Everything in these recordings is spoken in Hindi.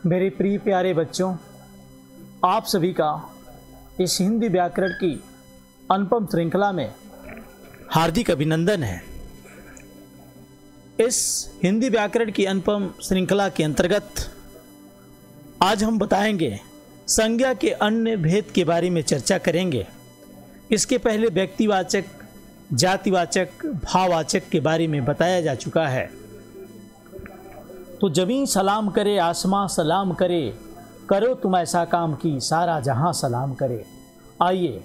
मेरे प्रिय प्यारे बच्चों, आप सभी का इस हिंदी व्याकरण की अनुपम श्रृंखला में हार्दिक अभिनंदन है। इस हिंदी व्याकरण की अनुपम श्रृंखला के अंतर्गत आज हम बताएंगे संज्ञा के अन्य भेद के बारे में चर्चा करेंगे। इसके पहले व्यक्तिवाचक, जातिवाचक, भाववाचक के बारे में बताया जा चुका है। तो जमीन सलाम करे, आसमां सलाम करे, करो तुम ऐसा काम कि सारा जहां सलाम करे। आइए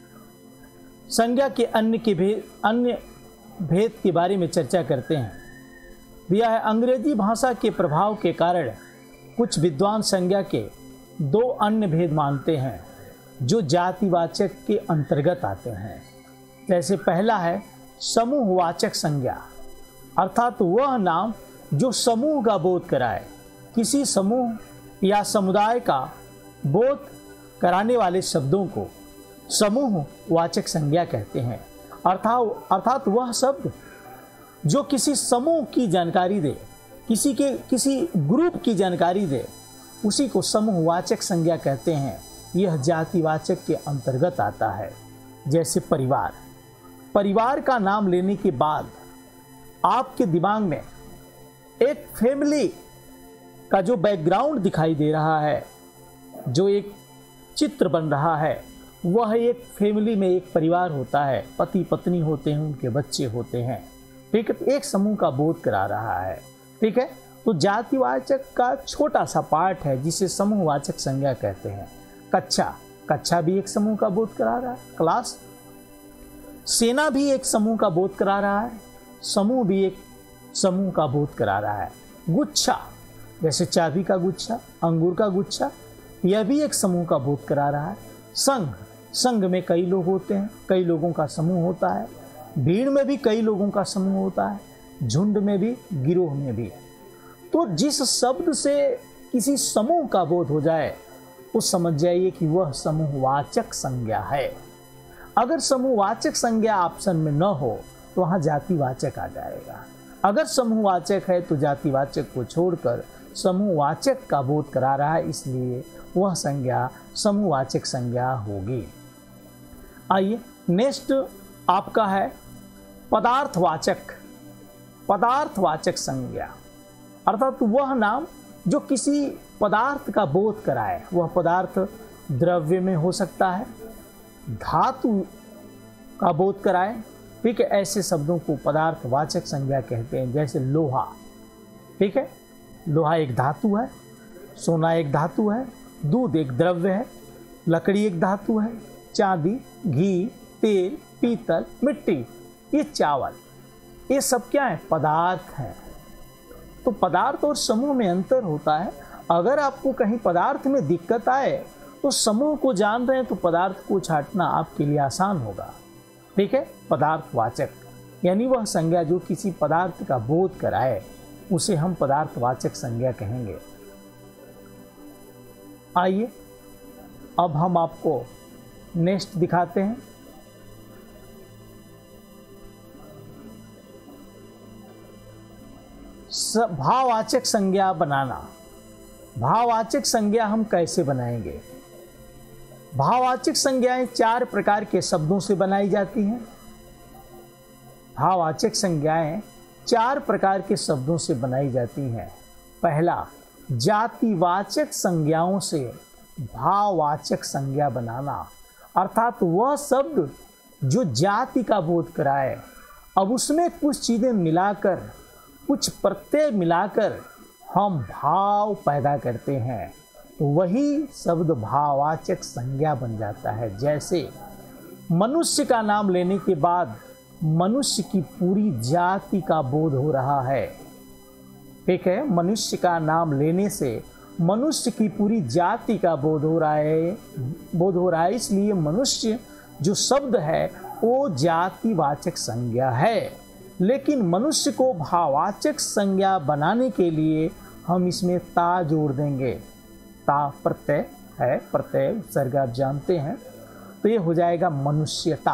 संज्ञा के अन्य भेद के बारे में चर्चा करते हैं। दिया है, अंग्रेजी भाषा के प्रभाव के कारण कुछ विद्वान संज्ञा के दो अन्य भेद मानते हैं जो जातिवाचक के अंतर्गत आते हैं। जैसे पहला है समूहवाचक संज्ञा, अर्थात वह नाम जो समूह का बोध कराए। किसी समूह या समुदाय का बोध कराने वाले शब्दों को समूहवाचक संज्ञा कहते हैं। अर्थात वह शब्द जो किसी समूह की जानकारी दे, किसी ग्रुप की जानकारी दे, उसी को समूहवाचक संज्ञा कहते हैं। यह जातिवाचक के अंतर्गत आता है। जैसे परिवार का नाम लेने के बाद आपके दिमाग में एक फैमिली का जो बैकग्राउंड दिखाई दे रहा है, जो एक चित्र बन रहा है, वह एक फैमिली में एक परिवार होता है, पति पत्नी होते हैं, उनके बच्चे होते हैं। ठीक है, एक समूह का बोध करा रहा है। ठीक है, तो जातिवाचक का छोटा सा पार्ट है जिसे समूहवाचक संज्ञा कहते हैं। कक्षा भी एक समूह का बोध करा रहा है। क्लास, सेना भी एक समूह का बोध करा रहा है। समूह भी एक समूह का बोध करा रहा है। गुच्छा, जैसे चाबी का गुच्छा, अंगूर का गुच्छा, यह भी एक समूह का बोध करा रहा है। संघ में कई लोग होते हैं, कई लोगों का समूह होता है। भीड़ में भी कई लोगों का समूह होता है, झुंड में भी, गिरोह में भी। तो जिस शब्द से किसी समूह का बोध हो जाए, उस समझ जाइए कि वह समूहवाचक संज्ञा है। अगर समूहवाचक संज्ञा ऑप्शन में न हो तो वहाँ जातिवाचक आ जाएगा। अगर समूहवाचक है तो जातिवाचक को छोड़कर समूहवाचक का बोध करा रहा है, इसलिए वह संज्ञा समूहवाचक संज्ञा होगी। आइए नेक्स्ट आपका है पदार्थवाचक संज्ञा, अर्थात वह नाम जो किसी पदार्थ का बोध कराए। वह पदार्थ द्रव्य में हो सकता है, धातु का बोध कराए। ठीक है, ऐसे शब्दों को पदार्थवाचक संज्ञा कहते हैं। जैसे लोहा, ठीक है, लोहा एक धातु है, सोना एक धातु है, दूध एक द्रव्य है, लकड़ी एक धातु है, चांदी, घी, तेल, पीतल, मिट्टी, ये चावल, ये सब क्या है? पदार्थ हैं। तो पदार्थ और समूह में अंतर होता है। अगर आपको कहीं पदार्थ में दिक्कत आए तो समूह को जान रहे हैं तो पदार्थ को छांटना आपके लिए आसान होगा। ठीक है, पदार्थवाचक यानी वह संज्ञा जो किसी पदार्थ का बोध कराए, उसे हम पदार्थवाचक संज्ञा कहेंगे। आइए अब हम आपको नेक्स्ट दिखाते हैं। भाववाचक संज्ञा बनाना। भाववाचक संज्ञा हम कैसे बनाएंगे? भाववाचक संज्ञाएं चार प्रकार के शब्दों से बनाई जाती हैं। भाववाचक संज्ञाएं चार प्रकार के शब्दों से बनाई जाती हैं। पहला, जातिवाचक संज्ञाओं से भाववाचक संज्ञा बनाना, अर्थात वह शब्द जो जाति का बोध कराए। अब उसमें कुछ चीजें मिलाकर, कुछ प्रत्यय मिलाकर हम भाव पैदा करते हैं, तो वही शब्द भाववाचक संज्ञा बन जाता है। जैसे मनुष्य का नाम लेने के बाद मनुष्य की पूरी जाति का बोध हो रहा है। ठीक है, मनुष्य का नाम लेने से मनुष्य की पूरी जाति का बोध हो रहा है। इसलिए मनुष्य जो शब्द है वो जातिवाचक संज्ञा है। लेकिन मनुष्य को भाववाचक संज्ञा बनाने के लिए हम इसमें ता जोड़ देंगे। ता प्रत्यय है, प्रत्यय उपसर्ग आप जानते हैं, तो ये हो जाएगा मनुष्यता।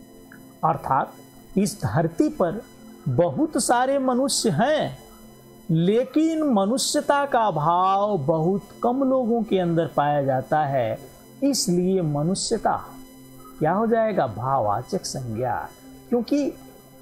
अर्थात इस धरती पर बहुत सारे मनुष्य हैं, लेकिन मनुष्यता का भाव बहुत कम लोगों के अंदर पाया जाता है, इसलिए मनुष्यता क्या हो जाएगा? भाववाचक संज्ञा। क्योंकि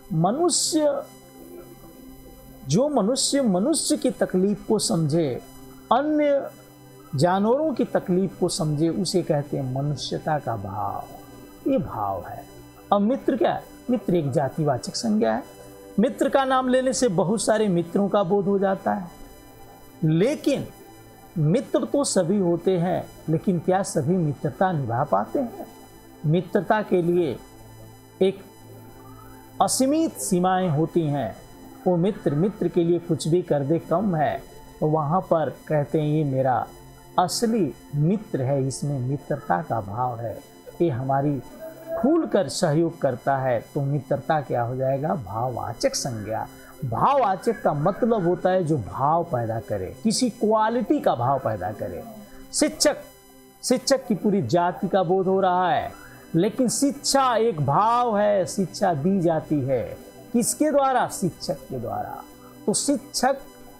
मनुष्य की तकलीफ को समझे, अन्य जानवरों की तकलीफ को समझे, उसे कहते हैं मनुष्यता का भाव। ये भाव है। अब मित्र क्या है? मित्र एक जातिवाचक संज्ञा है। मित्र का नाम लेने से बहुत सारे मित्रों का बोध हो जाता है, लेकिन मित्र तो सभी होते हैं, लेकिन क्या सभी मित्रता निभा पाते हैं? मित्रता के लिए एक असीमित सीमाएं होती हैं। वो मित्र के लिए कुछ भी कर दे कम है, तो वहाँ पर कहते हैं ये मेरा असली मित्र है, इसमें मित्रता का भाव है, ये हमारी खुलकर सहयोग करता है। तो मित्रता क्या हो जाएगा? भाववाचक संज्ञा। भाववाचक का मतलब होता है जो भाव पैदा करे, किसी क्वालिटी का भाव पैदा करे। शिक्षक की पूरी जाति का बोध हो रहा है, लेकिन शिक्षा एक भाव है, शिक्षा दी जाती है किसके द्वारा? शिक्षक के द्वारा। तो शिक्षक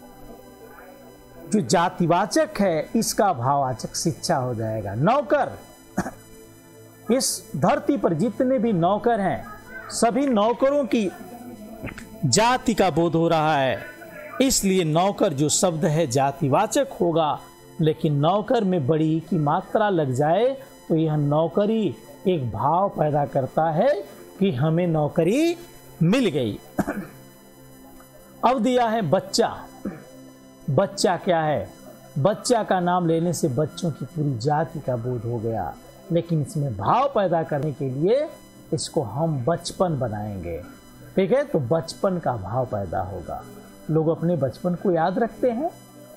जो जातिवाचक है, इसका भाववाचक शिक्षा हो जाएगा। नौकर, इस धरती पर जितने भी नौकर हैं, सभी नौकरों की जाति का बोध हो रहा है, इसलिए नौकर जो शब्द है जातिवाचक होगा। लेकिन नौकर में बड़ी की मात्रा लग जाए तो यह नौकरी एक भाव पैदा करता है कि हमें नौकरी मिल गई। अब दिया है बच्चा। बच्चा क्या है? बच्चा का नाम लेने से बच्चों की पूरी जाति का बोध हो गया, लेकिन इसमें भाव पैदा करने के लिए इसको हम बचपन बनाएंगे। ठीक है, तो बचपन का भाव पैदा होगा। लोग अपने बचपन को याद रखते हैं।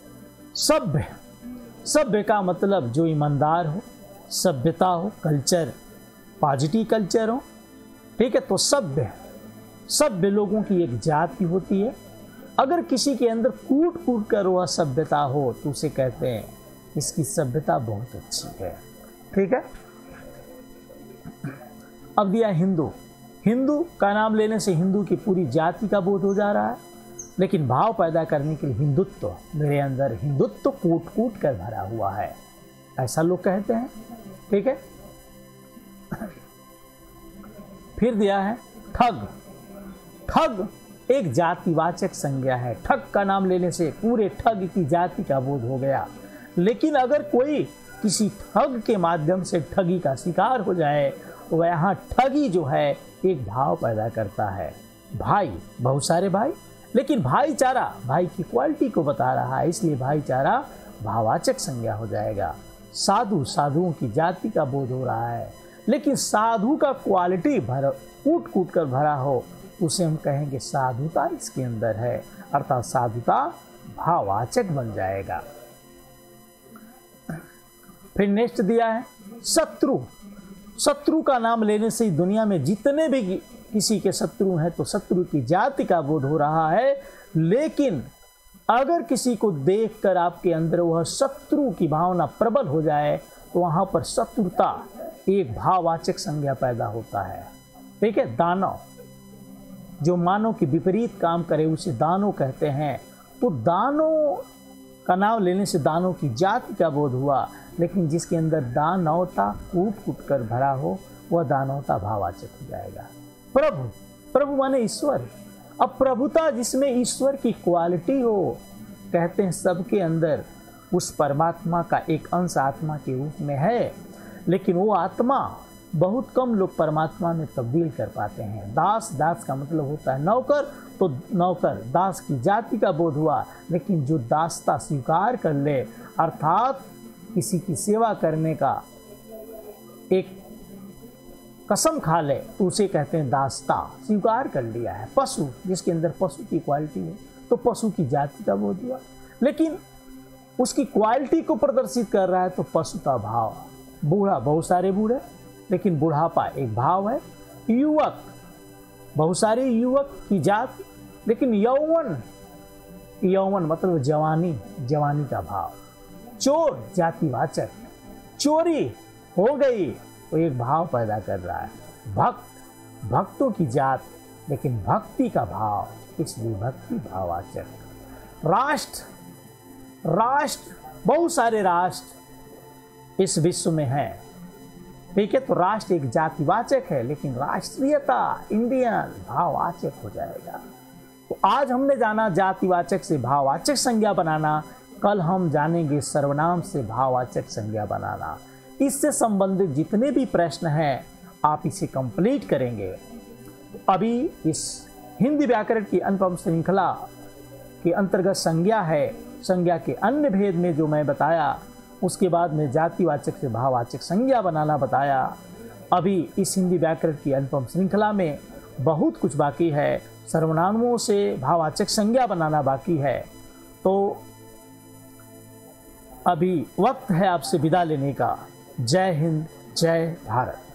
सभ्य का मतलब जो ईमानदार हो, सभ्यता हो, कल्चर, पॉजिटिव कल्चर हो। ठीक है, तो सभ्य लोगों की एक जाति होती है। अगर किसी के अंदर कूट कर वह सभ्यता हो तो उसे कहते हैं इसकी सभ्यता बहुत अच्छी है। ठीक है, अब दिया हिंदू। हिंदू का नाम लेने से हिंदू की पूरी जाति का बोध हो जा रहा है, लेकिन भाव पैदा करने के लिए हिंदुत्व, मेरे अंदर हिंदुत्व कूट कर भरा हुआ है, ऐसा लोग कहते हैं। ठीक है, फिर दिया है ठग। ठग एक जातिवाचक संज्ञा है। ठग का नाम लेने से पूरे ठग की जाति का बोध हो गया। लेकिन अगर कोई किसी ठग के माध्यम से ठगी का शिकार हो जाए तो यहाँ ठगी जो है एक भाव पैदा करता है। भाई, बहुत सारे भाई, लेकिन भाईचारा भाई की क्वालिटी को बता रहा है, इसलिए भाईचारा भाववाचक संज्ञा हो जाएगा। साधु, साधुओं की जाति का बोध हो रहा है, लेकिन साधु का क्वालिटी कूट कर भरा हो, उसे हम कहेंगे साधुता इसके अंदर है, अर्थात साधुता भाववाचक बन जाएगा। फिर नेक्स्ट दिया है शत्रु। शत्रु का नाम लेने से दुनिया में जितने भी किसी के शत्रु हैं तो शत्रु की जाति का बोध हो रहा है। लेकिन अगर किसी को देखकर आपके अंदर वह शत्रु की भावना प्रबल हो जाए तो वहां पर शत्रुता एक भाववाचक संज्ञा पैदा होता है। ठीक है, दानव, जो मानव के विपरीत काम करे उसे दानव कहते हैं। तो दानव का नाम लेने से दानव की जाति का बोध हुआ, लेकिन जिसके अंदर दानवता कूट कर भरा हो वह दानवता भाववाचक हो जाएगा। प्रभु, प्रभु माने ईश्वर। अब प्रभुता जिसमें ईश्वर की क्वालिटी हो, कहते हैं सबके अंदर उस परमात्मा का एक अंश आत्मा के रूप में है, लेकिन वो आत्मा बहुत कम लोग परमात्मा में तब्दील कर पाते हैं। दास, दास का मतलब होता है नौकर, तो नौकर दास की जाति का बोध हुआ, लेकिन जो दासता स्वीकार कर ले, अर्थात किसी की सेवा करने का एक कसम खा ले, तो उसे कहते हैं दासता, स्वीकार कर लिया है। पशु, जिसके अंदर पशु की क्वालिटी है, तो पशु की जाति का बोध हुआ, लेकिन उसकी क्वालिटी को प्रदर्शित कर रहा है तो पशुता भाव। बूढ़ा, बहुत सारे बूढ़े, लेकिन बुढ़ापा एक भाव है। युवक, बहुत सारे युवक की जात, लेकिन यौवन, यौवन मतलब जवानी, जवानी का भाव। चोर, जातिवाचक, चोरी हो गई तो एक भाव पैदा कर रहा है। भक्त, भक्तों की जात, लेकिन भक्ति का भाव, इसलिए भक्ति भाववाचक। राष्ट्र बहुत सारे राष्ट्र इस विश्व में हैं। ठीक है, तो राष्ट्र एक जातिवाचक है, लेकिन राष्ट्रीयता इंडियन भाववाचक हो जाएगा। तो आज हमने जाना जातिवाचक से भाववाचक संज्ञा बनाना, कल हम जानेंगे सर्वनाम से भाववाचक संज्ञा बनाना। इससे संबंधित जितने भी प्रश्न हैं आप इसे कंप्लीट करेंगे। अभी इस हिंदी व्याकरण की अनुपम श्रृंखला के अंतर्गत संज्ञा है, संज्ञा के अन्य भेद में जो मैं बताया, उसके बाद में जातिवाचक से भाववाचक संज्ञा बनाना बताया। अभी इस हिंदी व्याकरण की अनुपम श्रृंखला में बहुत कुछ बाकी है, सर्वनामों से भाववाचक संज्ञा बनाना बाकी है। तो अभी वक्त है आपसे विदा लेने का। जय हिंद, जय भारत।